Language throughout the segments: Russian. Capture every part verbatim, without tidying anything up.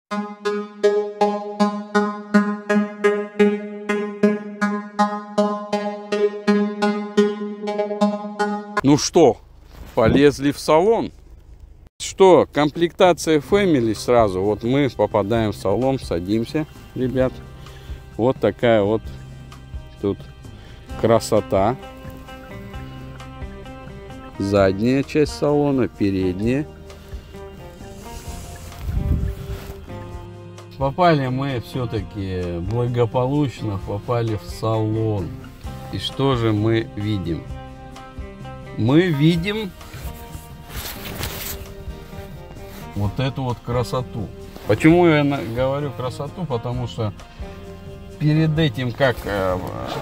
Ну что, полезли в салон. Что, комплектация Family сразу. Вот мы попадаем в салон, садимся, ребят. Вот такая вот тут красота. Задняя часть салона, передняя. Попали мы все-таки благополучно, попали в салон. И что же мы видим? Мы видим вот эту вот красоту. Почему я говорю красоту? Потому что перед этим, как э,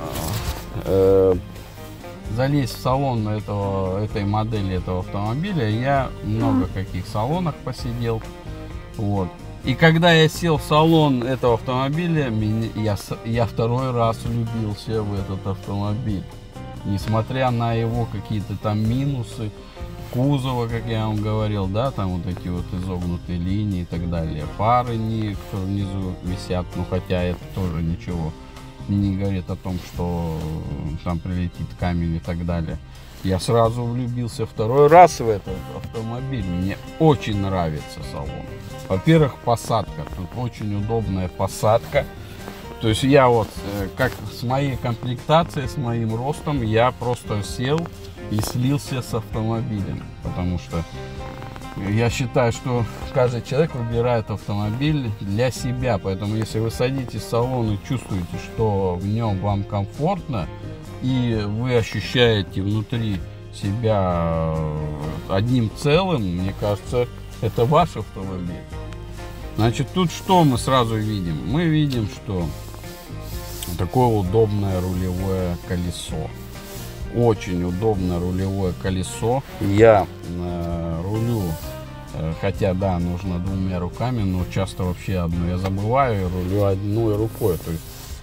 э, залезть в салон этого, этой модели, этого автомобиля, я много каких салонах посидел. Вот. И когда я сел в салон этого автомобиля, меня, я, я второй раз влюбился в этот автомобиль. Несмотря на его какие-то там минусы кузова, как я вам говорил, да, там вот эти вот изогнутые линии и так далее. Фары не внизу висят, ну хотя это тоже ничего не говорит о том, что там прилетит камень и так далее. Я сразу влюбился второй раз в этот автомобиль. Мне очень нравится салон. Во-первых, посадка. Тут очень удобная посадка. То есть я вот, как с моей комплектацией, с моим ростом, я просто сел и слился с автомобилем. Потому что я считаю, что каждый человек выбирает автомобиль для себя. Поэтому если вы садитесь в салон и чувствуете, что в нем вам комфортно, и вы ощущаете внутри себя одним целым, мне кажется, это ваш автомобиль. Значит, тут что мы сразу видим? Мы видим, что такое удобное рулевое колесо. Очень удобное рулевое колесо. Я э, рулю, э, хотя да, нужно двумя руками, но часто вообще одну я забываю и рулю одной рукой. То есть,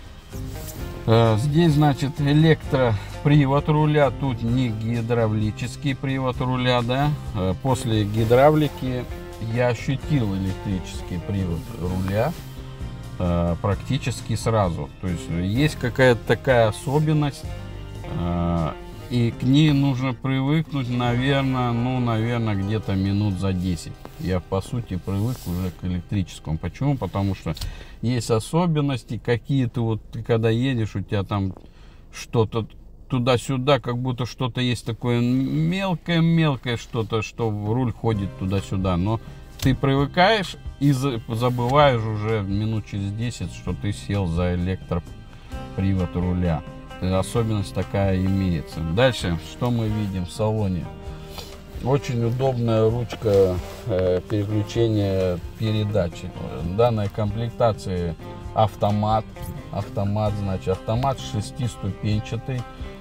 э, здесь, значит, электропривод руля, тут не гидравлический привод руля, да. Э, после гидравлики я ощутил электрический привод руля э, практически сразу. То есть есть какая-то такая особенность, э, и к ней нужно привыкнуть, наверное, ну, наверное, где-то минут за десять. Я, по сути, привык уже к электрическому. Почему? Потому что есть особенности какие-то, вот ты когда едешь, у тебя там что-то туда-сюда, как будто что-то есть такое мелкое-мелкое что-то, что в руль ходит туда-сюда. Но ты привыкаешь и забываешь уже минут через десять, что ты сел за электропривод руля. Особенность такая имеется. Дальше, что мы видим в салоне? Очень удобная ручка э, переключения передачи. В данной комплектации автомат. Автомат, значит, автомат шестиступенчатый.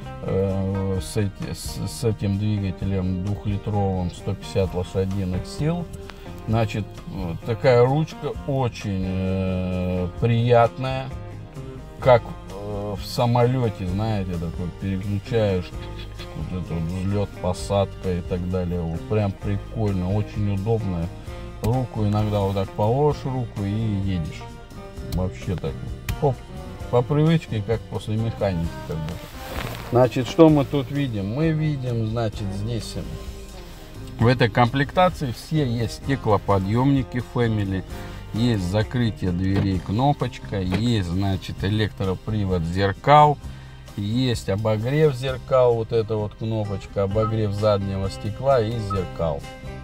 С, эти, с, с этим двигателем двухлитровым, сто пятьдесят лошадиных сил. Значит, такая ручка очень э, приятная, как э, в самолете, знаете, такой переключаешь вот это вот взлет, посадка и так далее. Вот, прям прикольно, очень удобная. Руку иногда вот так положишь руку и едешь. Вообще так по, по привычке, как после механики, как бы. Значит, что мы тут видим? Мы видим, значит, здесь в этой комплектации все есть стеклоподъемники Family, есть закрытие дверей кнопочка, есть, значит, электропривод зеркал, есть обогрев зеркал, вот эта вот кнопочка, обогрев заднего стекла и зеркал.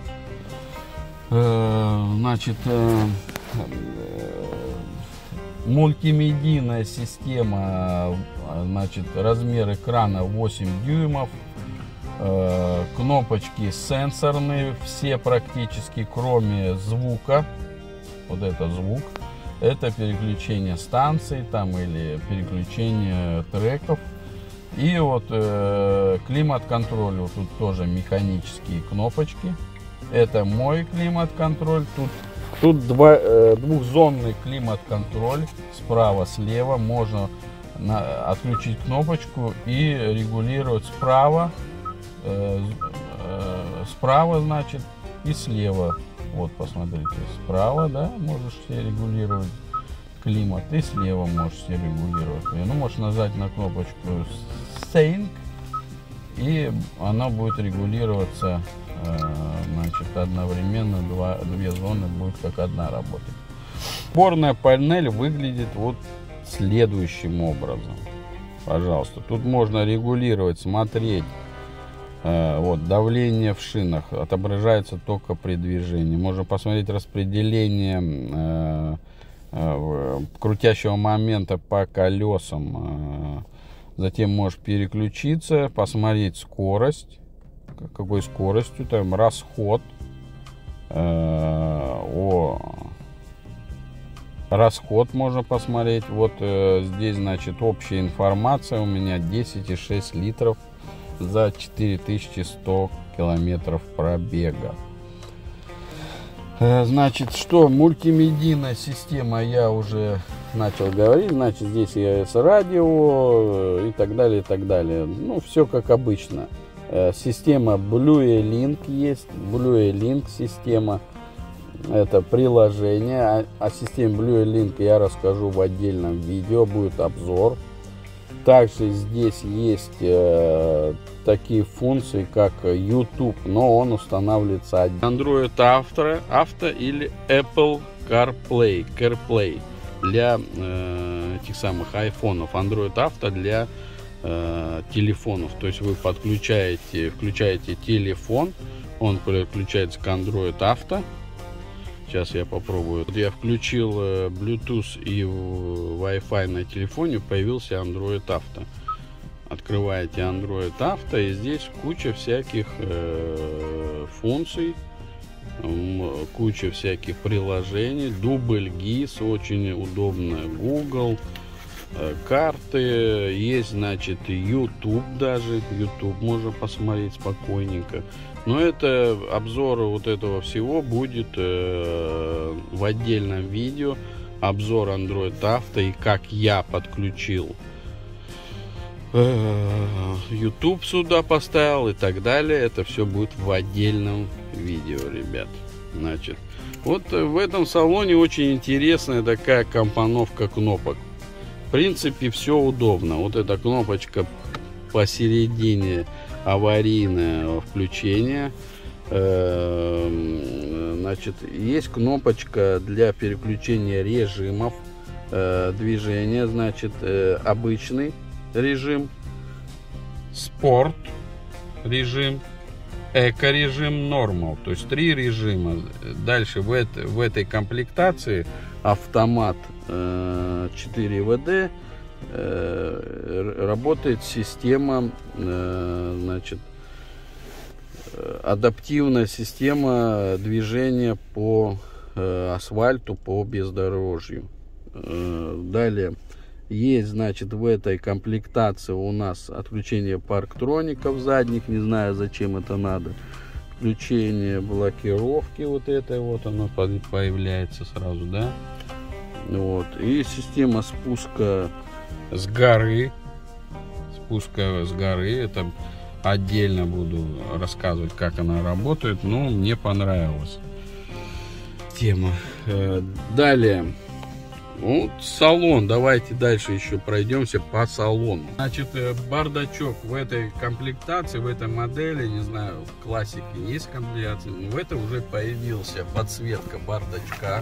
Значит, мультимедийная система, значит, размер экрана восемь дюймов, э, кнопочки сенсорные, все практически, кроме звука. Вот это звук, это переключение станций там или переключение треков. И вот э, климат-контроль, вот тут тоже механические кнопочки. Это мой климат-контроль. Тут Тут два, э, двухзонный климат-контроль, справа-слева. Можно на, отключить кнопочку и регулировать справа, э, э, справа, значит, и слева Вот, посмотрите, справа, да, можешь себе регулировать климат, и слева можешь себе регулировать. Ну, можешь нажать на кнопочку Sync, и она будет регулироваться, значит, одновременно, два, две зоны будет как одна работать. Приборная панель выглядит вот следующим образом. Пожалуйста, тут можно регулировать, смотреть. Вот, давление в шинах отображается только при движении. Можно посмотреть распределение э, э, крутящего момента по колесам. Затем можешь переключиться, посмотреть скорость, какой скоростью, там расход. Э, о, расход можно посмотреть. Вот э, здесь, значит, общая информация у меня десять и шесть литров за четыре тысячи сто километров пробега. Значит, что мультимедийная система, я уже начал говорить. Значит, здесь есть радио и так далее, и так далее. Ну, все как обычно. Система BlueLink есть. BlueLink система. Это приложение. О системе BlueLink я расскажу в отдельном видео. Будет обзор. Также здесь есть э, такие функции, как YouTube, но он устанавливается один. Android Auto, Auto или Apple CarPlay, CarPlay для э, этих самых айфонов. Android Auto для э, телефонов. То есть вы подключаете, включаете телефон, он подключается к Android Auto. Сейчас я попробую. Вот я включил Bluetooth и Wi-Fi на телефоне, появился Android Auto. Открываете Android Auto, и здесь куча всяких э, функций, куча всяких приложений. Дубль гис, очень удобно. Google, э, карты, есть, значит, YouTube даже. YouTube можно посмотреть спокойненько. Но это обзор вот этого всего будет э, в отдельном видео. Обзор Android Auto и как я подключил э, YouTube сюда поставил и так далее. Это все будет в отдельном видео, ребят. Значит, вот в этом салоне очень интересная такая компоновка кнопок. В принципе, все удобно. Вот эта кнопочка посередине, аварийное включение. Значит, есть кнопочка для переключения режимов движения. Значит, обычный режим, спорт режим, эко режим, нормал. То есть три режима. Дальше в, это, в этой комплектации автомат четыре вэ дэ. Работает система, значит, адаптивная система движения по асфальту, по бездорожью. Далее есть, значит, в этой комплектации у нас отключение парктроников задних, не знаю, зачем это надо. Включение блокировки, вот это вот оно появляется сразу, да. Вот. И система спуска с горы, спуска с горы, это отдельно буду рассказывать, как она работает, но мне понравилась тема. Далее, вот салон, давайте дальше еще пройдемся по салону. Значит, бардачок в этой комплектации, в этой модели, не знаю, в классике есть комплектация, но в этой уже появился подсветка бардачка.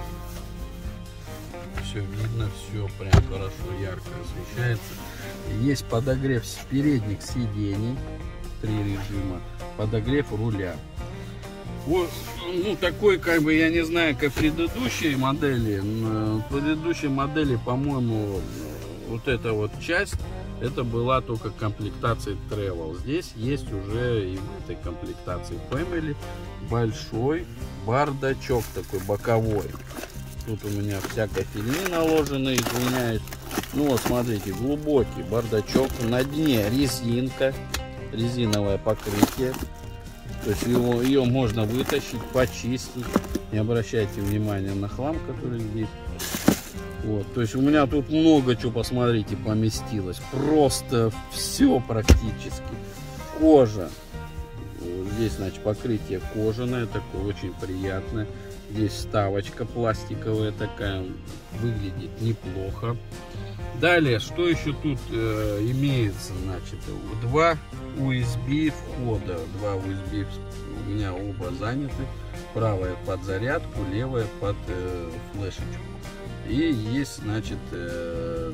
Все видно, все прям хорошо, ярко освещается. Есть подогрев передних сидений, три режима, подогрев руля. Вот, ну, такой, как бы, я не знаю, как предыдущие модели. В предыдущей модели, по-моему, вот эта вот часть, это была только комплектация Travel. Здесь есть уже и в этой комплектации Family большой бардачок такой боковой. Тут у меня всякая фигня наложена, извиняюсь. Ну вот, смотрите, глубокий бардачок. На дне резинка, резиновое покрытие. То есть его, ее можно вытащить, почистить. Не обращайте внимания на хлам, который здесь. Вот, то есть у меня тут много чего, посмотрите, поместилось. Просто все практически. Кожа. Здесь, значит, покрытие кожаное, такое очень приятное. Здесь вставочка пластиковая такая, выглядит неплохо. Далее, что еще тут э, имеется, значит, два ю эс би входа, два ю эс би у меня оба заняты, правая под зарядку, левая под э, флешечку. И есть, значит, э,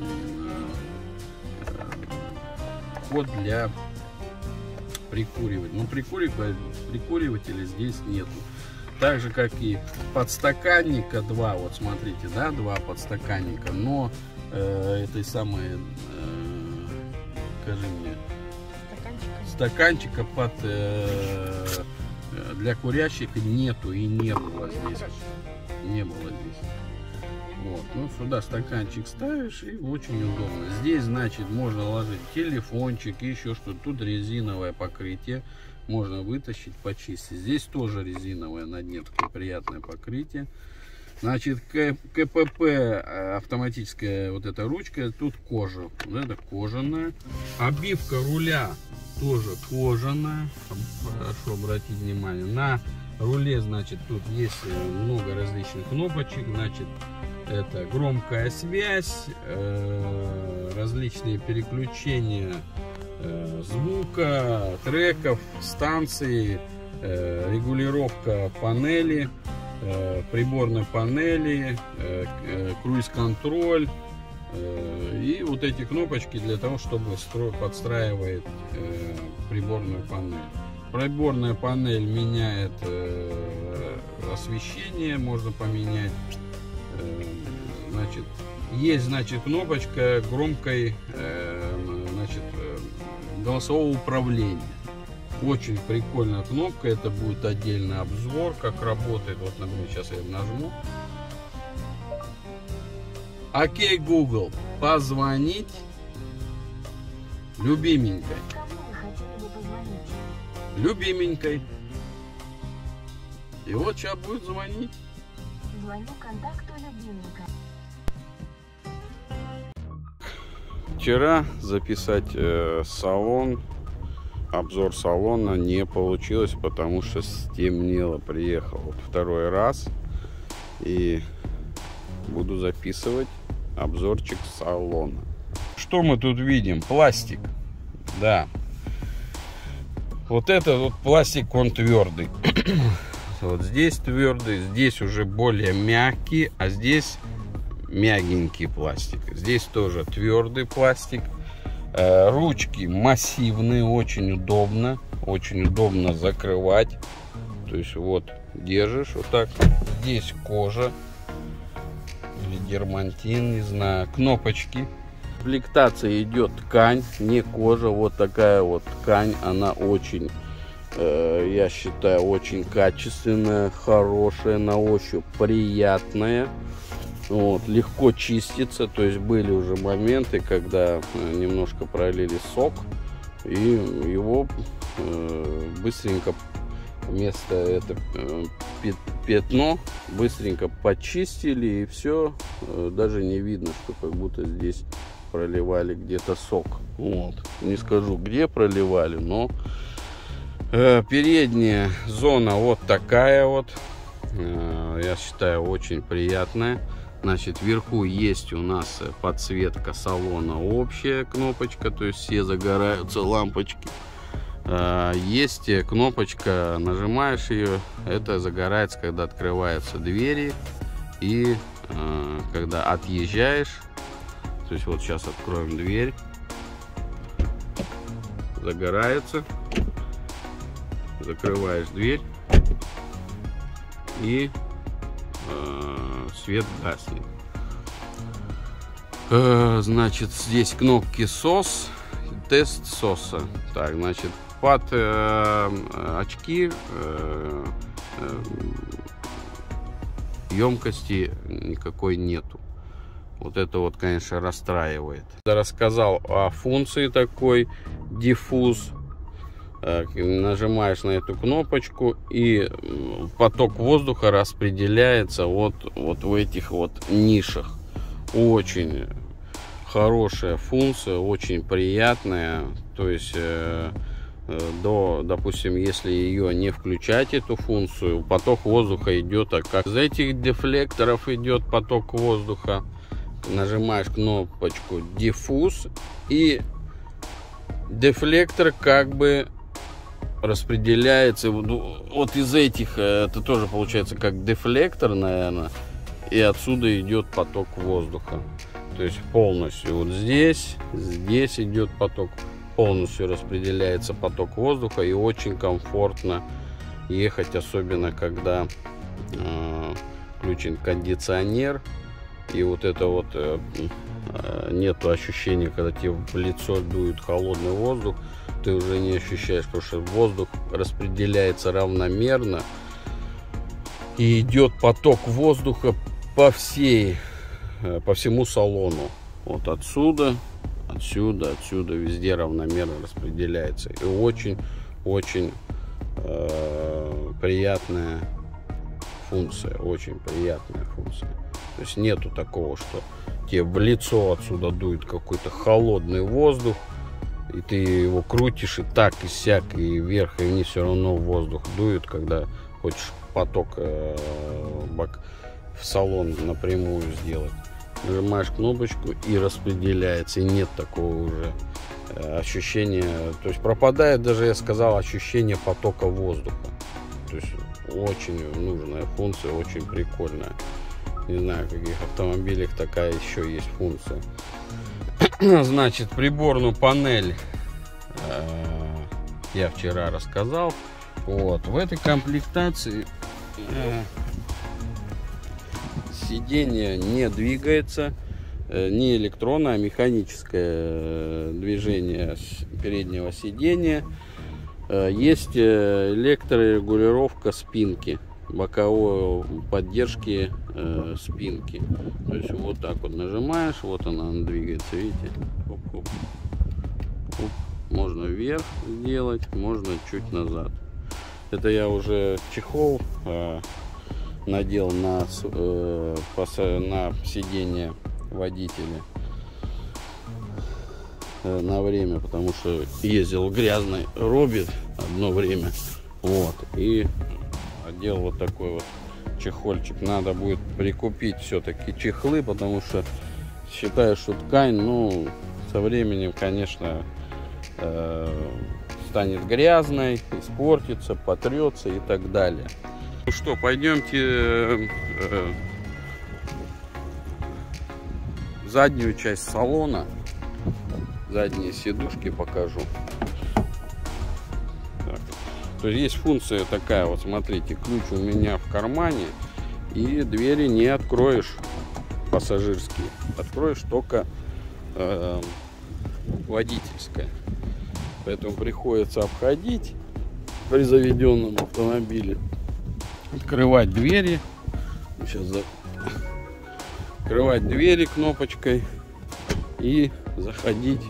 э, вход для прикуривателя. Но прикуривателя, прикуривателя здесь нету. Так же, как и подстаканника два, вот смотрите, да, два подстаканника, но э, этой самой, э, скажи мне, стаканчика, стаканчика под, э, для курящих нету и не было здесь. Не было здесь. Вот. Ну, сюда стаканчик ставишь, и очень удобно. Здесь, значит, можно ложить телефончик, еще что-то. Тут резиновое покрытие. Можно вытащить, почистить. Здесь тоже резиновое на дне, такое приятное покрытие. Значит, КПП, автоматическая вот эта ручка, тут кожа. Вот это кожаная. Обивка руля тоже кожаная. Хорошо обратить внимание. На руле, значит, тут есть много различных кнопочек. Значит, это громкая связь, э, различные переключения э, звука, треков, станции, э, регулировка панели, э, приборной панели, э, э, круиз-контроль. Э, и вот эти кнопочки для того, чтобы стро, подстраивать э, приборную панель. Приборная панель меняет э, освещение, можно поменять. Значит, есть, значит, кнопочка громкой, э, значит, голосового управления. Очень прикольная кнопка. Это будет отдельный обзор, как работает. Вот, например, сейчас я нажму. Окей, Google, позвонить любименькой. Любименькой. И вот сейчас будет звонить. Звоню контакту любименька. Вчера записать э, салон, обзор салона не получилось, потому что стемнело. Приехал вот второй раз и буду записывать обзорчик салона. Что мы тут видим? Пластик, да. Вот это вот пластик, он твердый. Вот здесь твердый, здесь уже более мягкий, а здесь мягенький пластик. Здесь тоже твердый пластик. Ручки массивные, очень удобно. Очень удобно закрывать. То есть вот держишь вот так. Здесь кожа или дермантин, не знаю. Кнопочки. В комплектации идет ткань, не кожа. Вот такая вот ткань. Она очень, э, я считаю, очень качественная, хорошая на ощупь, приятная. Вот, легко чистится. То есть были уже моменты, когда немножко пролили сок, и его э, быстренько вместо это э, пятно быстренько почистили, и все, э, даже не видно, что как будто здесь проливали где-то сок. Вот. Не скажу, где проливали, но э, передняя зона вот такая вот, э, я считаю, очень приятная. Значит, вверху есть у нас подсветка салона, общая кнопочка, то есть все загораются лампочки. Есть кнопочка, нажимаешь ее, это загорается, когда открываются двери и когда отъезжаешь. То есть вот сейчас откроем дверь, загорается, закрываешь дверь и свет гаснет. Значит, здесь кнопки сос, тест соса. Так, значит, под э, очки э, э, емкости никакой нету. Вот это вот, конечно, расстраивает. Я рассказал о функции такой диффуз. Нажимаешь на эту кнопочку, и поток воздуха распределяется вот, вот в этих вот нишах. Очень хорошая функция, очень приятная. То есть э, до, допустим, если ее не включать, эту функцию, поток воздуха идет, а как из этих дефлекторов идет поток воздуха, нажимаешь кнопочку диффуз, и дефлектор как бы распределяется вот из этих, это тоже получается как дефлектор, наверное, и отсюда идет поток воздуха. То есть полностью вот здесь, здесь идет поток, полностью распределяется поток воздуха, и очень комфортно ехать, особенно когда э, включен кондиционер, и вот это вот э, нету ощущения, когда тебе в лицо дует холодный воздух, ты уже не ощущаешь, потому что воздух распределяется равномерно, и идет поток воздуха по всей, по всему салону. Вот отсюда, отсюда, отсюда, везде равномерно распределяется. И очень-очень э, приятная функция, очень приятная функция. То есть нету такого, что тебе в лицо отсюда дует какой-то холодный воздух, и ты его крутишь и так, и сяк, и вверх, и вниз, все равно воздух дует, когда хочешь поток э, бак, в салон напрямую сделать. Нажимаешь кнопочку и распределяется, и нет такого уже э, ощущения, то есть пропадает даже, я сказал, ощущение потока воздуха. То есть очень нужная функция, очень прикольная. Не знаю, в каких автомобилях такая еще есть функция. Значит, приборную панель э, я вчера рассказал. Вот в этой комплектации э, сиденье не двигается, э, не электронное, а механическое движение переднего сиденья. Э, есть электрорегулировка спинки, боковой поддержки э, спинки. То есть вот так вот нажимаешь, вот она, она двигается, видите? Хоп-хоп. Можно вверх сделать, можно чуть назад. Это я уже чехол э, надел на, э, на сиденье водителя э, на время, потому что ездил грязный робит одно время. Вот, и одел вот такой вот чехольчик. Надо будет прикупить все-таки чехлы, потому что считаю, что ткань, ну, со временем, конечно, э, станет грязной, испортится, потрется и так далее. Ну что, пойдемте э, э, в заднюю часть салона, задние сидушки покажу. Так. То есть есть функция такая, вот смотрите, ключ у меня в кармане, и двери не откроешь пассажирские, откроешь только э, водительская. Поэтому приходится обходить при заведенном автомобиле, открывать двери. Сейчас за... открывать двери кнопочкой и заходить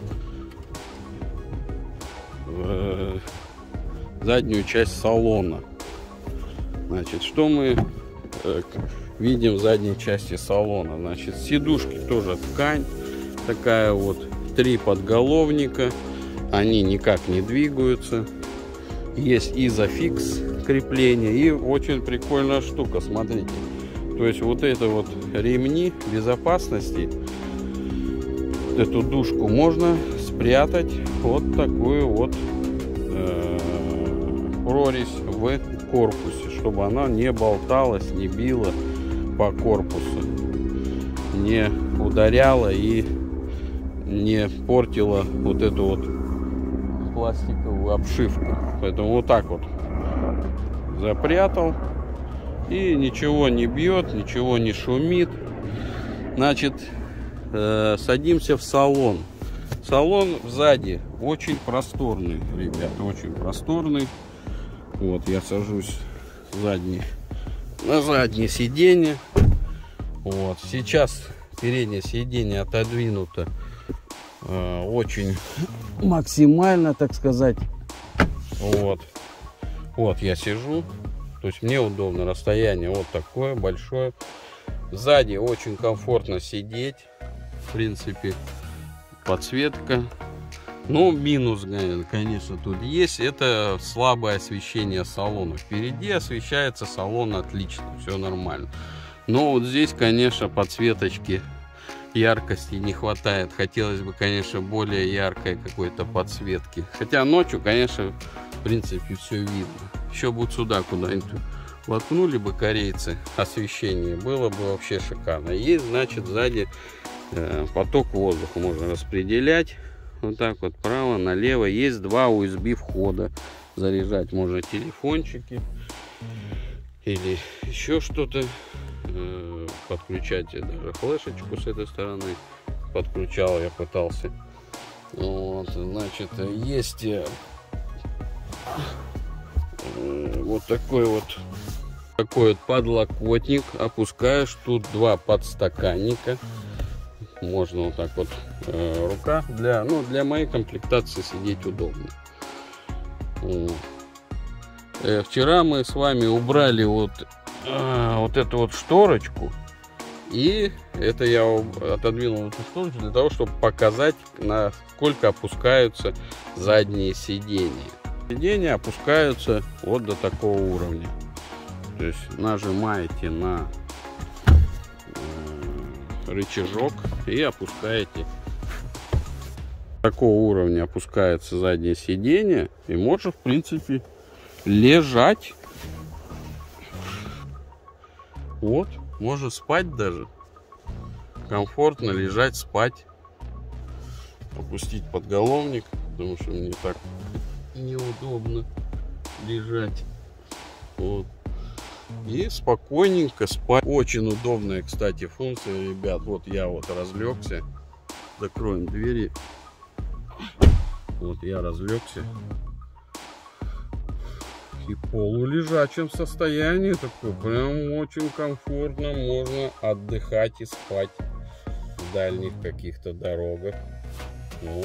в заднюю часть салона. Значит, что мы э, видим в задней части салона? Значит, сидушки тоже ткань такая вот, три подголовника, они никак не двигаются. Есть изофикс крепление, и очень прикольная штука, смотрите. То есть вот это вот ремни безопасности, эту дужку можно спрятать вот такую вот э, прорезь в корпусе, чтобы она не болталась, не била по корпусу, не ударяла и не портила вот эту вот пластиковую обшивку. Поэтому вот так вот запрятал, и ничего не бьет, ничего не шумит. Значит, э, садимся в салон. Салон сзади очень просторный, ребята, очень просторный. Вот я сажусь задний, на заднее сиденье. Вот сейчас переднее сиденье отодвинуто э, очень максимально, так сказать. Вот, вот я сижу, то есть мне удобно, расстояние вот такое большое. Сзади очень комфортно сидеть, в принципе, подсветка Ну, минус, конечно, тут есть. Это слабое освещение салона. Впереди освещается салон отлично, все нормально. Но вот здесь, конечно, подсветочки, яркости не хватает. Хотелось бы, конечно, более яркой какой-то подсветки. Хотя ночью, конечно, в принципе, все видно. Еще бы сюда куда-нибудь воткнули бы корейцы освещение, было бы вообще шикарно. Есть, значит, сзади э, поток воздуха можно распределять. Вот так вот, право, налево. Есть два ю эс би входа. Заряжать можно телефончики или еще что-то. Э, подключать даже флешечку с этой стороны. Подключал, я пытался. Вот, значит, есть э, вот такой вот такой вот подлокотник. Опускаешь. Тут два подстаканника. Можно вот так вот, э, рука для, ну, для моей комплектации сидеть удобно. Э, вчера мы с вами убрали вот, э, вот эту вот шторочку. И это я отодвинул эту шторочку для того, чтобы показать, насколько опускаются задние сиденья. Сиденья опускаются вот до такого уровня. То есть нажимаете на рычажок и опускаете. Такого уровня опускается заднее сиденье, и можно, в принципе, лежать. Вот, можно спать даже. Комфортно лежать, спать. Опустить подголовник, потому что мне так неудобно лежать. Вот. И спокойненько спать. Очень удобная, кстати, функция, ребят. Вот я вот разлегся. Закроем двери. Вот я разлегся. И в полулежачем состоянии такой. Прям очень комфортно. Можно отдыхать и спать в дальних каких-то дорогах. Ну,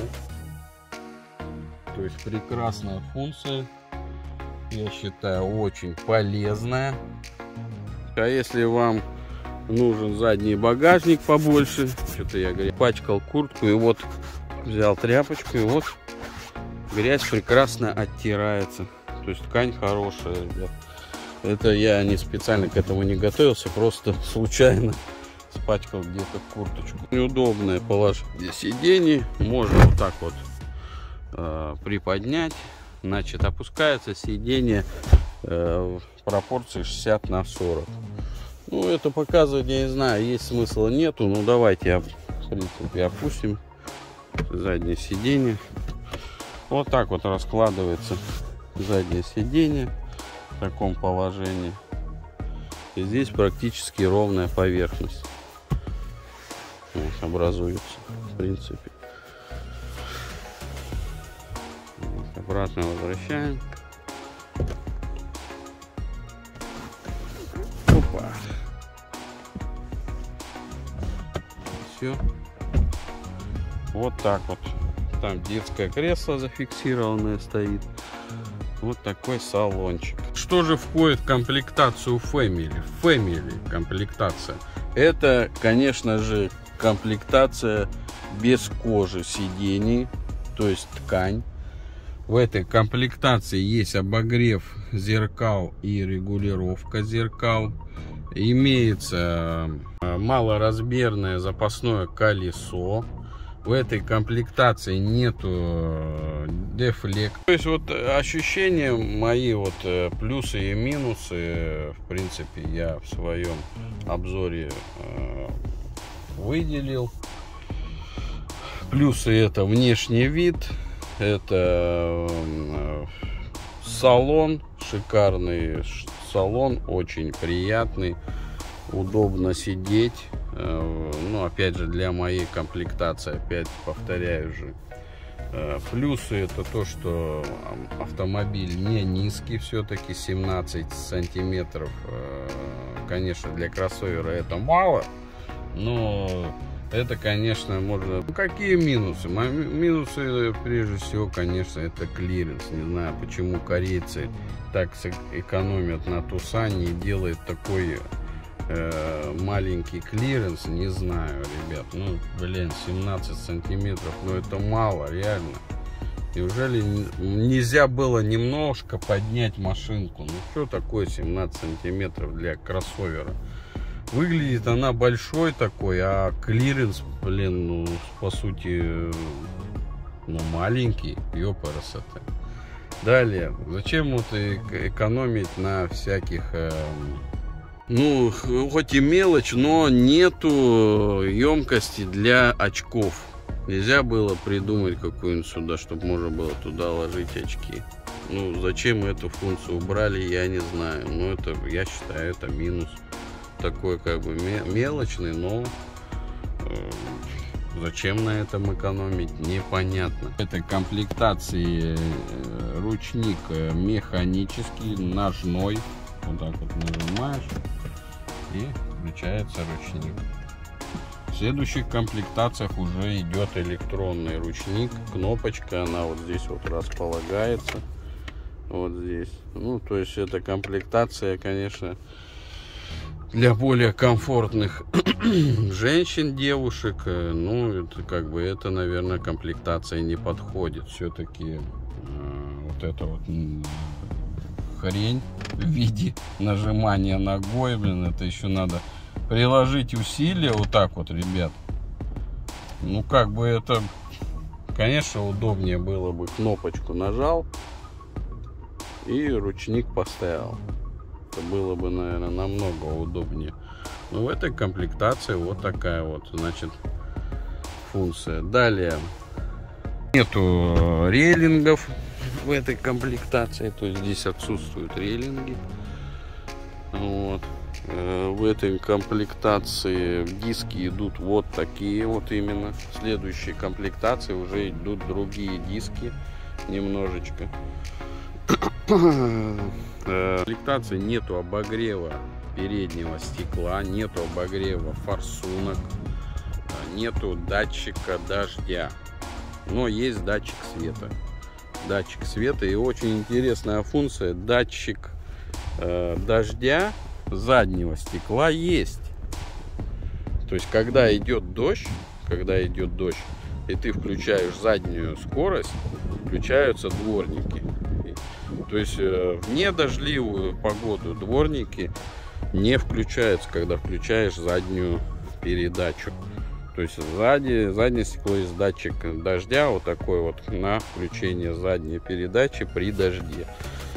то есть прекрасная функция. Я считаю, очень полезная. А если вам нужен задний багажник побольше, что-то я говорю, пачкал куртку и вот взял тряпочку, и вот грязь прекрасно оттирается. То есть ткань хорошая, ребят. Это я не специально к этому не готовился, просто случайно спачкал где-то курточку. Неудобное положение сидений. Можно вот так вот э, приподнять. Значит, опускается сиденье э, в пропорции шестьдесят на сорок. Ну, это показывать, я не знаю, есть смысла, нету. Ну, давайте, я, в принципе, опустим заднее сиденье. Вот так вот раскладывается заднее сиденье в таком положении. И здесь практически ровная поверхность вот, образуется, в принципе. Обратно возвращаем. Опа. Все. Вот так вот. Там детское кресло зафиксированное стоит. Вот такой салончик. Что же входит в комплектацию Family? Family комплектация. Это, конечно же, комплектация без кожи сидений, то есть ткань. В этой комплектации есть обогрев зеркал и регулировка зеркал. Имеется малоразмерное запасное колесо. В этой комплектации нету дефлект. То есть вот ощущения мои, вот плюсы и минусы, в принципе, я в своем обзоре выделил. Плюсы — это внешний вид. Это салон, шикарный салон, очень приятный, удобно сидеть. Ну, опять же, для моей комплектации, опять повторяю же. Плюсы — это то, что автомобиль не низкий, все-таки семнадцать сантиметров. Конечно, для кроссовера это мало, но это, конечно, можно... Ну, какие минусы? Минусы, прежде всего, конечно, это клиренс. Не знаю, почему корейцы так экономят на Тусане и делают такой э, маленький клиренс. Не знаю, ребят. Ну, блин, семнадцать сантиметров, ну это мало, реально. Неужели нельзя было немножко поднять машинку? Ну что такое семнадцать сантиметров для кроссовера? Выглядит она большой такой, а клиренс, блин, ну по сути, ну маленький, ёпарасоте. Далее, зачем вот экономить на всяких, э, ну хоть и мелочь, но нету емкости для очков. Нельзя было придумать какую-нибудь сюда, чтобы можно было туда ложить очки. Ну, зачем эту функцию убрали, я не знаю. Но это, я считаю, это минус. Такой как бы мелочный, но э, зачем на этом экономить, непонятно. В этой комплектации э, ручник механический, ножной. Вот так вот нажимаешь и включается ручник. В следующих комплектациях уже идет электронный ручник, кнопочка, она вот здесь вот располагается, вот здесь. Ну, то есть эта комплектация, конечно, для более комфортных женщин, девушек. Ну, это как бы, это, наверное, комплектация не подходит. Все-таки э, вот эта вот хрень в виде нажимания ногой, блин, это еще надо приложить усилия вот так вот, ребят. Ну как бы это, конечно, удобнее было бы, кнопочку нажал и ручник поставил. Это было бы, наверное, намного удобнее. Но в этой комплектации вот такая вот, значит, функция. Далее, нету рейлингов в этой комплектации, то есть здесь отсутствуют рейлинги. Вот. В этой комплектации диски идут вот такие вот именно. В следующей комплектации уже идут другие диски немножечко. В комплектации нету обогрева переднего стекла, нету обогрева форсунок, нету датчика дождя, но есть датчик света. Датчик света и очень интересная функция, датчик э, дождя заднего стекла есть. То есть когда идет дождь, когда идет дождь, и ты включаешь заднюю скорость, включаются дворники. То есть в недождливую погоду дворники не включаются, когда включаешь заднюю передачу. То есть сзади, заднее стекло есть датчик дождя, вот такой вот, на включение задней передачи при дожде.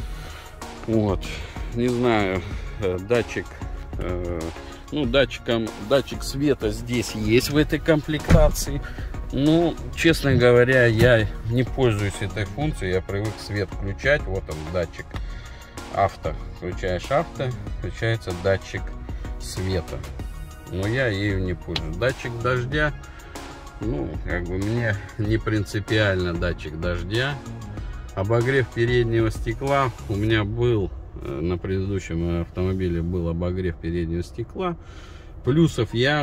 Вот, не знаю, датчик, э, ну датчиком, датчик света здесь есть в этой комплектации. Ну, честно говоря, я не пользуюсь этой функцией, я привык свет включать. Вот он, датчик авто, включаешь авто, включается датчик света. Но я ею не пользуюсь. Датчик дождя, ну, как бы мне не принципиально датчик дождя. Обогрев переднего стекла у меня был, на предыдущем автомобиле был обогрев переднего стекла. Плюсов я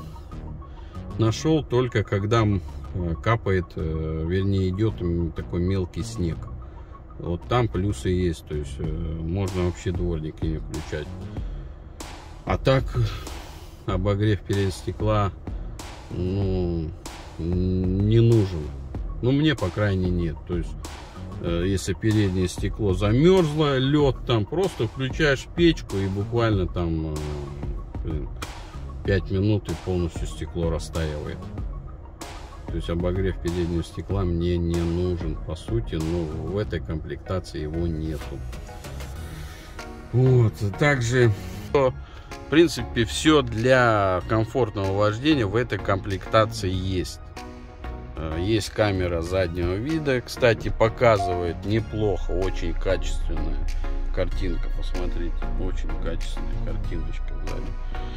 нашел только когда капает, вернее идет такой мелкий снег. Вот там плюсы есть, то есть можно вообще дворники не включать. А так обогрев переднего стекла, ну, не нужен. Ну, мне, по крайней мере, нет. То есть, э, если переднее стекло замерзло, лед, там просто включаешь печку и буквально там э, пять минут и полностью стекло растаивает. То есть обогрев переднего стекла мне не нужен, по сути, но в этой комплектации его нету. Вот, также, в принципе, все для комфортного вождения в этой комплектации есть. Есть камера заднего вида, кстати, показывает неплохо, очень качественная картинка, посмотрите, очень качественная картиночка сзади.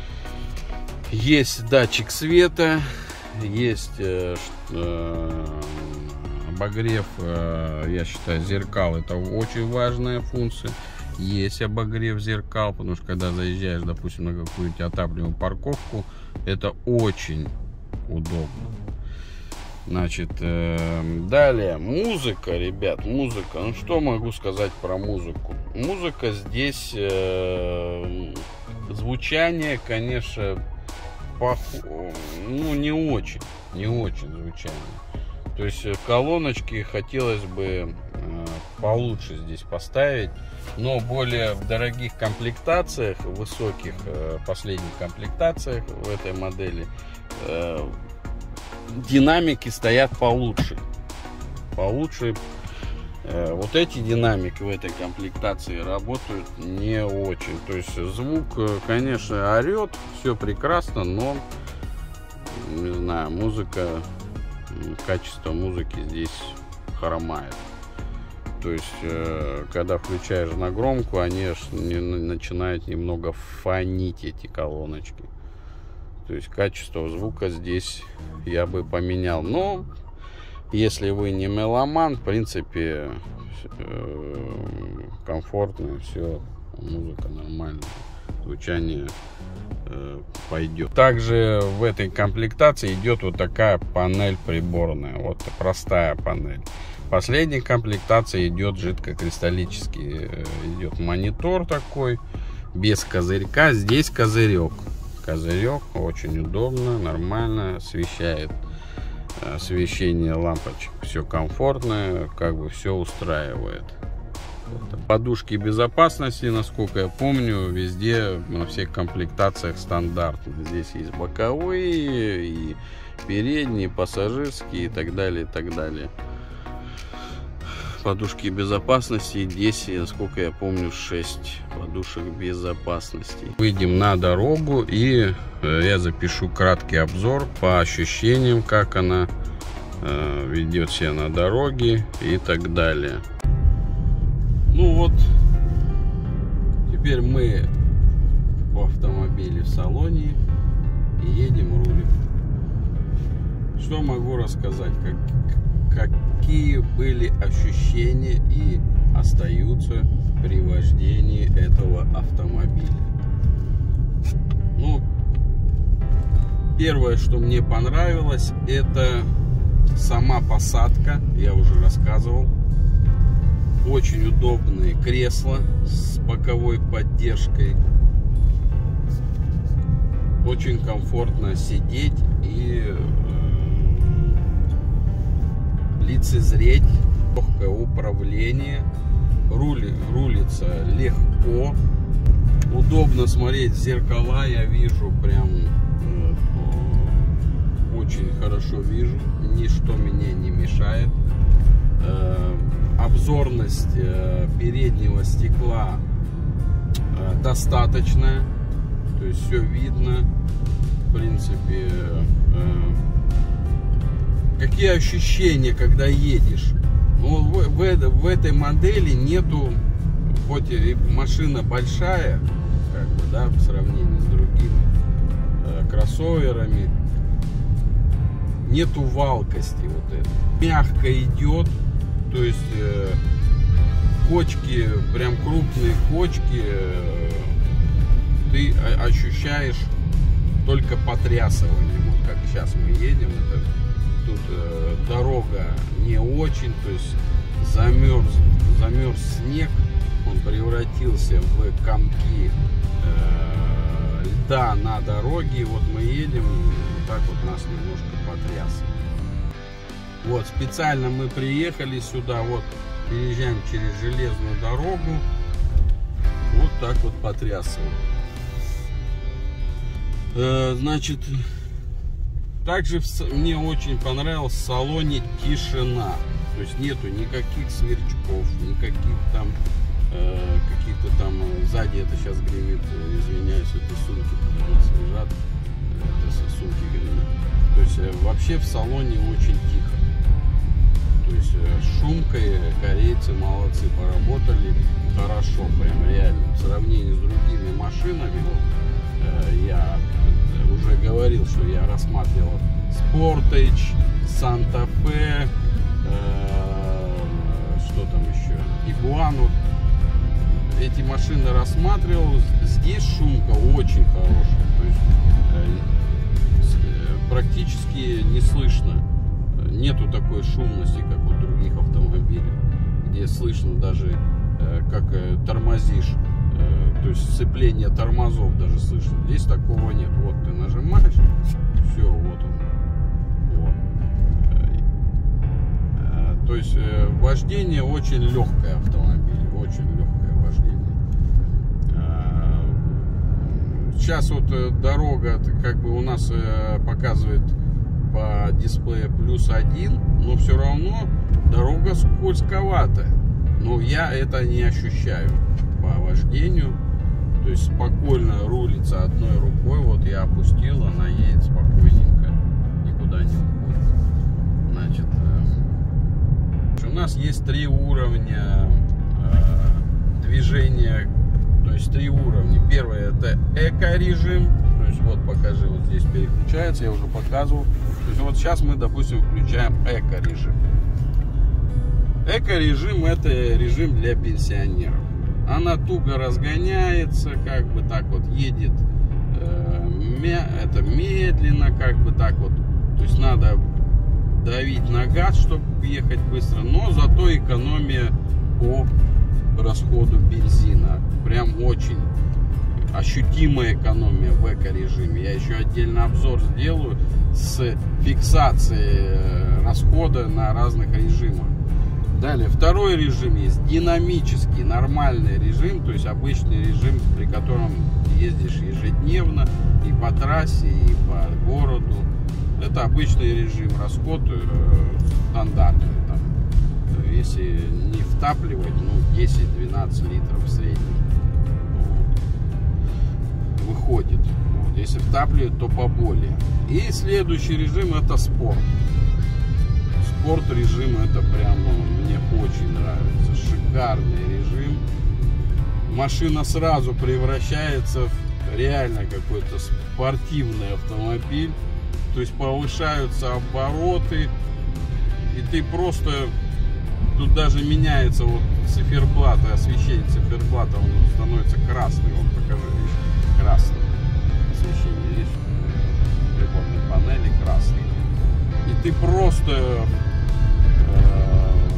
Есть датчик света, есть э, э, обогрев, э, я считаю, зеркал, это очень важная функция. Есть обогрев зеркал, потому что когда заезжаешь, допустим, на какую-нибудь отапливаемую парковку, это очень удобно. Значит, э, далее музыка, ребят, музыка. Ну что могу сказать про музыку? Музыка здесь, э, звучание, конечно, пох... ну не очень, не очень звучание. То То есть колоночки хотелось бы получше здесь поставить, но более в дорогих комплектациях, высоких последних комплектациях в этой модели динамики стоят получше. Получше. Вот эти динамики в этой комплектации работают не очень. То есть звук, конечно, орет, все прекрасно, но не знаю, музыка, качество музыки здесь хромает. То есть когда включаешь на громку, они начинают немного фонить, эти колоночки. То есть качество звука здесь я бы поменял. Но если вы не меломан, в принципе, комфортно, все, музыка нормальная, звучание пойдет. Также в этой комплектации идет вот такая панель приборная, вот простая панель. В последней комплектации идет жидкокристаллический, идет монитор такой, без козырька. Здесь козырек. Козырек очень удобно, нормально освещает. Освещение лампочек, все комфортно, как бы все устраивает. Подушки безопасности, насколько я помню, везде на всех комплектациях стандартно. Здесь есть боковые и передние, пассажирские и так далее, и так далее. Подушки безопасности здесь, насколько я помню, шесть подушек безопасности. Выйдем на дорогу и я запишу краткий обзор по ощущениям, как она э, ведет себя на дороге и так далее. Ну вот, теперь мы в автомобиле в салоне и едем, рулем. Что могу рассказать? Как, какие были ощущения и остаются при вождении этого автомобиля? Ну, первое, что мне понравилось, это сама посадка. Я уже рассказывал. Очень удобные кресла с боковой поддержкой. Очень комфортно сидеть и э, лицезреть. Легкое управление. Рули, рулится легко. Удобно смотреть в зеркала. Я вижу прям э, очень хорошо вижу. Ничто меня не мешает. Э, обзорность э, переднего стекла э, достаточная. То есть все видно. В принципе, э, какие ощущения, когда едешь? Ну, в, в, в этой модели нету, хоть и машина большая, как бы, да, в сравнении с другими э, кроссоверами, нету валкости вот этой. Мягко идет, то есть э, кочки, прям крупные кочки, э, ты ощущаешь только потрясывание. Вот как сейчас мы едем, это, тут э, дорога не очень, то есть замерз, замерз снег, он превратился в комки э, льда на дороге. Вот мы едем, вот так вот нас немножко потрясывает. Вот, специально мы приехали сюда, вот, переезжаем через железную дорогу, вот так вот потрясывает. Э, значит, также в, мне очень понравилось в салоне тишина, то есть нету никаких сверчков, никаких там, э, каких-то там, сзади это сейчас гремит, извиняюсь, это сумки у нас лежат, это сумки гремят. То есть э, вообще в салоне очень тихо. То есть шумкой корейцы молодцы, поработали хорошо, прям реально. В сравнении с другими машинами, вот, э, я уже говорил, что я рассматривал Sportage, Santa Fe, э, что там еще, Iguana. Эти машины рассматривал. Здесь шумка очень хорошая, то есть э, практически не слышно. Нету такой шумности, как у других автомобилей, где слышно даже, э, как э, тормозишь, э, то есть сцепление тормозов даже слышно. Здесь такого нет. Вот ты нажимаешь, все, вот он. Вот. есть э, вождение очень легкое автомобиль, очень легкое вождение. Э, сейчас вот э, дорога как бы у нас э, показывает по дисплею плюс один, но все равно дорога скользковатая. Но я это не ощущаю по вождению. То есть спокойно рулится одной рукой. Вот я опустил, она едет спокойненько, никуда не уходит. Значит, э, у нас есть три уровня э, движения. То есть три уровня. Первый — это эко-режим. То есть вот покажи, вот здесь переключается, я уже показывал. То есть вот сейчас мы, допустим, включаем эко-режим. Эко-режим — это режим для пенсионеров. Она туго разгоняется, как бы так вот едет, э, мя, это медленно, как бы так вот. То есть надо давить на газ, чтобы ехать быстро, но зато экономия по расходу бензина. Прям очень ощутимая экономия в эко-режиме. Я еще отдельно обзор сделаю с фиксацией расхода на разных режимах. Далее, второй режим есть динамический, нормальный режим, то есть обычный режим, при котором ездишь ежедневно и по трассе, и по городу. Это обычный режим, расход э, стандартный. Там, если не втапливать, ну десять-двенадцать литров в среднем вот, выходит. Вот, если втапливать, то поболее. И следующий режим — это спорт. Спорт режим — это прямо мне очень нравится. Шикарный режим. Машина сразу превращается в реально какой-то спортивный автомобиль. То есть повышаются обороты. И ты просто... Тут даже меняется вот циферблат, освещение циферблата, он становится красный. Вот покажи, видишь, красный. Освещение, видишь, приборной панели красный. И ты просто э,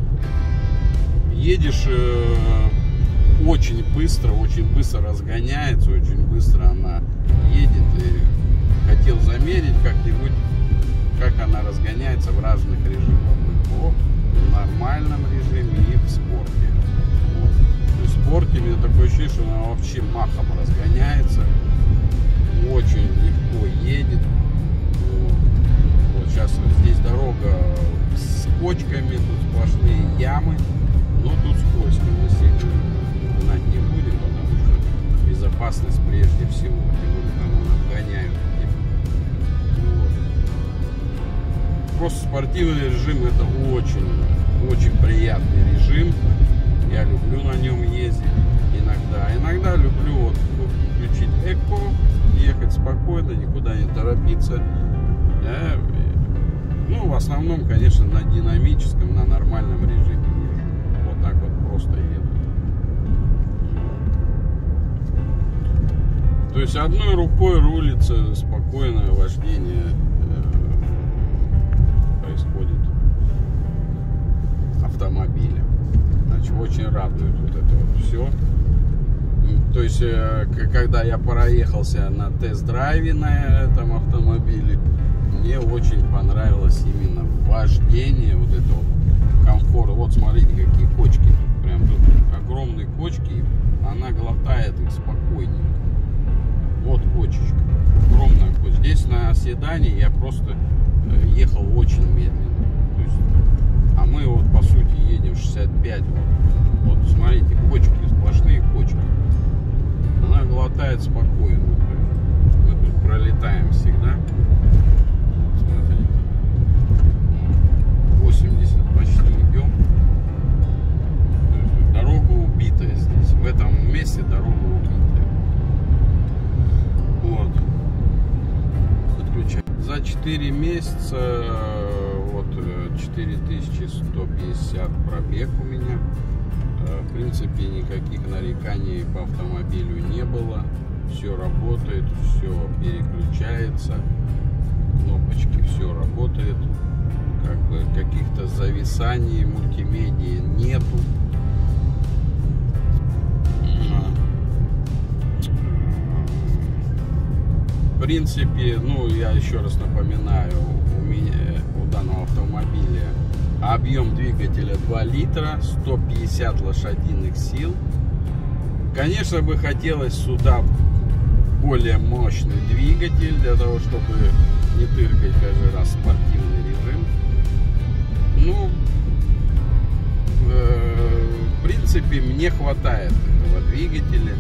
едешь э, очень быстро, очень быстро разгоняется, очень быстро она едет. И хотел замерить как-нибудь, как она разгоняется в разных режимах. В нормальном режиме и в спорте. Вот. То есть в спорте у меня такое ощущение, что она вообще махом разгоняется. Очень легко едет. Вот. Вот сейчас здесь дорога с кочками, тут сплошные ямы. Но тут скользко. Мы сильно гнать не будем, потому что безопасность прежде всего. Тем более там обгоняют. Вот. Просто спортивный режим — это очень, очень приятный режим. Я люблю на нем ездить иногда. Иногда люблю вот, вот включить эко, ехать спокойно, никуда не торопиться. Я, ну, в основном, конечно, на динамическом, на нормальном режиме езжу. Вот так вот просто еду. То есть одной рукой рулится, спокойное вождение происходит автомобиля. Значит, очень радует вот это вот все. То есть, когда я проехался на тест-драйве на этом автомобиле, мне очень понравилось именно вождение, вот это вот комфорт. Вот смотрите, какие кочки тут. Прям тут огромные кочки, она глотает их спокойненько. Вот кочечка, огромная кочка. Здесь на седане я просто ехал очень медленно. То есть, а мы вот по сути едем шестьдесят пять. Вот, вот смотрите, кочки, сплошные кочки. Она глотает спокойно. Мы тут пролетаем всегда. Смотрите. восемьдесят почти идем. Дорога убитая здесь. В этом месте дорога убитая. Вот. Подключаем. За четыре месяца вот четыре тысячи сто пятьдесят пробег у меня. В принципе, никаких нареканий по автомобилю не было. Все работает, все переключается, кнопочки, все работает. Как бы каких-то зависаний мультимедии нету. В принципе, ну, я еще раз напоминаю, у меня, у данного автомобиля. Объем двигателя два литра, сто пятьдесят лошадиных сил. Конечно, бы хотелось сюда более мощный двигатель, для того, чтобы не тыркать каждый раз спортивный режим. Ну, э, в принципе, мне хватает этого двигателя.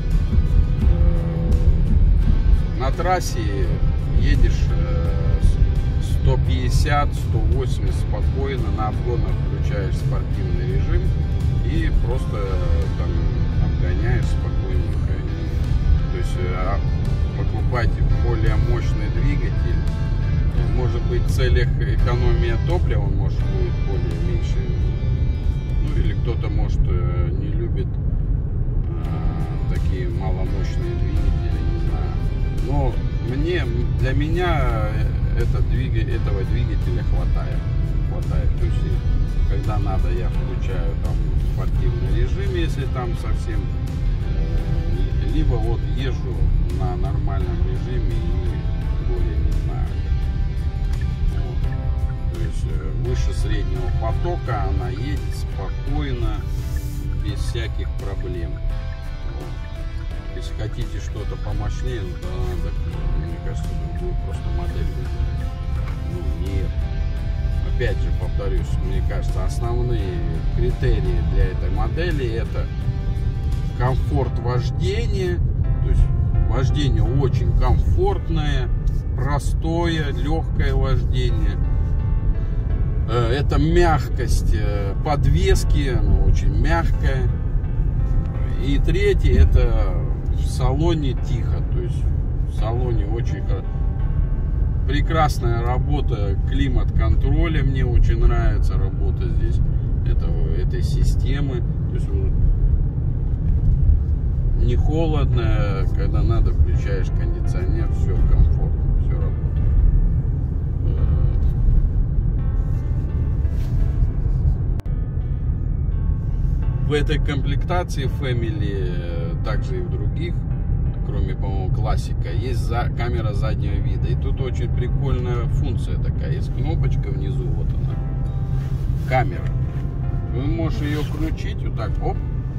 На трассе едешь сто пятьдесят — сто восемьдесят спокойно, на обгонах включаешь спортивный режим и просто там обгоняешь спокойненько. То есть покупать более мощный двигатель, может быть, в целях экономии топлива он может будет более меньше. Ну или кто-то может не любит э, такие маломощные двигатели, не знаю. Но мне, для меня это двигатель, этого двигателя хватает. хватает. То есть, когда надо, я включаю там спортивный режим, если там совсем, э, либо вот езжу на нормальном режиме и более не знаю. Вот. То есть э, выше среднего потока она едет спокойно, без всяких проблем. Вот. Если хотите что-то помощнее, то надо, мне кажется, другую просто модель выбирать. Ну, нет. Опять же, повторюсь, мне кажется, основные критерии для этой модели — это комфорт вождения. То есть вождение очень комфортное, простое, легкое вождение. Это мягкость подвески, она очень мягкая. И третье — это в салоне тихо. То есть в салоне очень прекрасная работа климат-контроля. Мне очень нравится работа здесь этого, этой системы. То есть не холодно, когда надо, включаешь кондиционер, все комфортно, все работает. В этой комплектации Family, также и в других, кроме, по-моему, классика, есть за, камера заднего вида. И тут очень прикольная функция такая. Есть кнопочка внизу, вот она, камера. Вы можете ее включить, вот так, оп,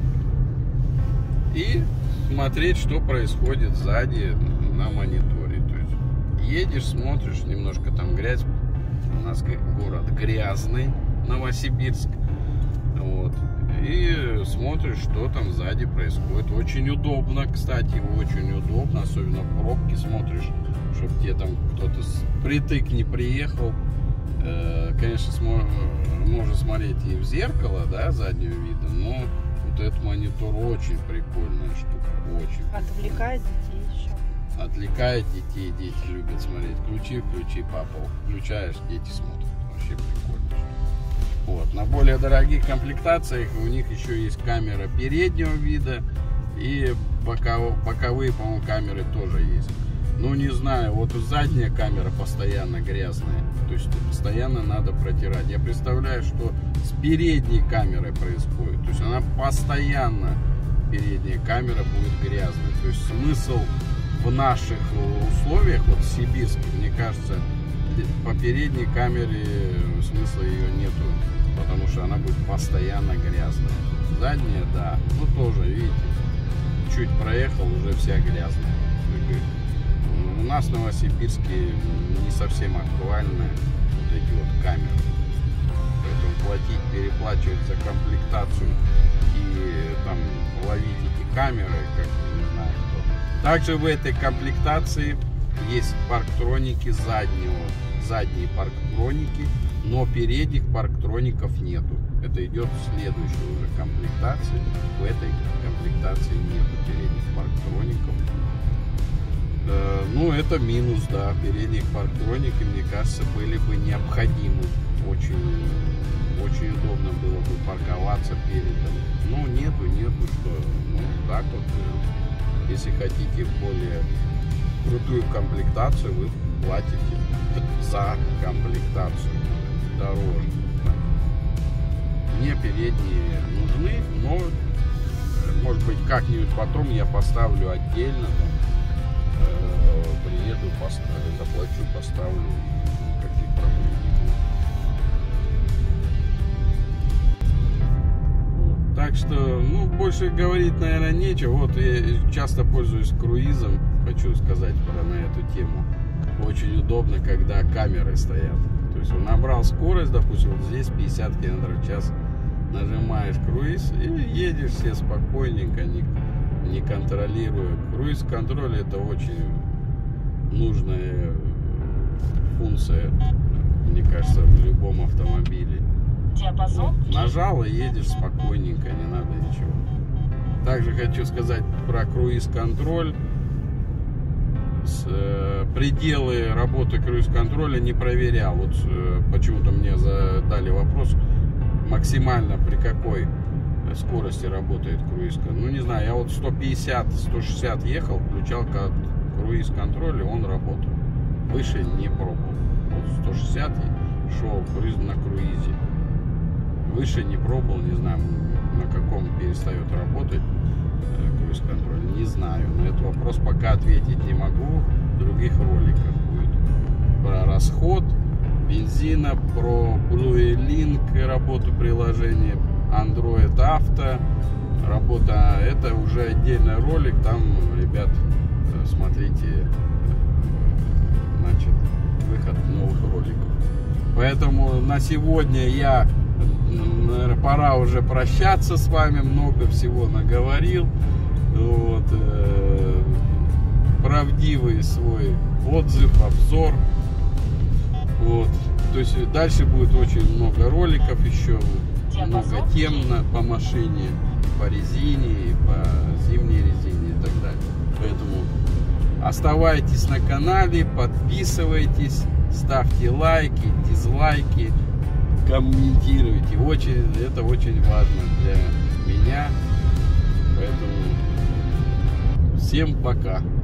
и смотреть, что происходит сзади на мониторе. То есть едешь, смотришь, немножко там грязь. У нас город грязный, Новосибирск. Вот. И смотришь, что там сзади происходит. Очень удобно, кстати, очень удобно. Особенно в пробке смотришь, чтобы тебе там кто-то притык не приехал. Конечно, можно смотреть и в зеркало, да, заднего вида, но вот этот монитор очень прикольная штука. Очень. Отвлекает детей еще. Отвлекает детей, дети любят смотреть. Включи, включи, папа. Включаешь, дети смотрят. Вообще прикольно. Вот. На более дорогих комплектациях у них еще есть камера переднего вида и боков, боковые, по-моему, камеры тоже есть. Ну, не знаю, вот задняя камера постоянно грязная, то есть постоянно надо протирать. Я представляю, что с передней камерой происходит, то есть она постоянно, передняя камера будет грязной. То есть смысл в наших условиях, вот в сибирских, мне кажется, по передней камере смысла ее нету, потому что она будет постоянно грязная. Задняя, да, ну тоже, видите, чуть проехал, уже вся грязная. У нас в Новосибирске не совсем актуальны вот эти вот камеры. Поэтому платить, переплачивать за комплектацию и там ловить эти камеры, как не знаю кто. Также в этой комплектации есть парктроники заднего, задние парктроники, но передних парктроников нету. Это идет в следующей уже комплектации. В этой комплектации нету передних парктроников. Ну, это минус, да. Передних парктроники, мне кажется, были бы необходимы. Очень, очень удобно было бы парковаться передом. Ну, нету, нету, что. Ну, так вот. Если хотите более крутую комплектацию, вы платите за комплектацию дороже. Мне передние нужны, но, может быть, как-нибудь потом я поставлю отдельно. Приеду, поставлю, заплачу, поставлю, никаких проблем не будет. что, ну, больше говорить, наверное, нечего. Вот я часто пользуюсь круизом, хочу сказать про на эту тему. Очень удобно, когда камеры стоят. То есть он набрал скорость, допустим, вот здесь пятьдесят километров в час, нажимаешь круиз и едешь все спокойненько, не, не контролируя. Круиз-контроль — это очень нужная функция, мне кажется, в любом автомобиле. Диапазон. Нажал и едешь спокойненько, не надо ничего. Также хочу сказать про круиз-контроль. С, э, пределы работы круиз-контроля не проверял. Вот э, почему-то мне задали вопрос, максимально при какой скорости работает круиз-контроль. Ну не знаю, я вот сто пятьдесят — сто шестьдесят ехал, включал круиз-контроль, и он работал. Выше не пробовал. Вот сто шестьдесят шел круиз на круизе. Выше не пробовал, не знаю, на каком перестает работать круиз-контроль, не знаю. На этот вопрос пока ответить не могу. В других роликах будет про расход бензина, про Blue Link, работу приложения, Android Auto, работа. Это уже отдельный ролик, там, ребят, смотрите, значит, выход новых роликов. Поэтому на сегодня я, наверное, пора уже прощаться с вами. Много всего наговорил. Вот, э, правдивый свой отзыв, обзор. Вот. То есть дальше будет очень много роликов еще, много тем на, по машине, по резине, по зимней резине и так далее. Поэтому оставайтесь на канале, подписывайтесь, ставьте лайки, дизлайки, комментируйте. Очень, это очень важно для меня. Поэтому всем пока.